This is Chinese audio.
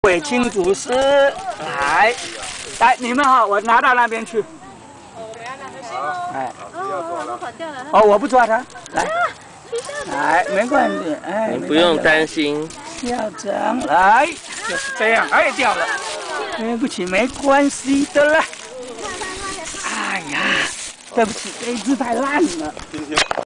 伟清祖师，来，你们好，我拿到那边去。哎，哦，我不抓他，来，没关系，哎， 你不用担心。 校长，来，就是这样，哎，掉了，对不起，没关系的啦。哎呀，对不起，这一只太烂了。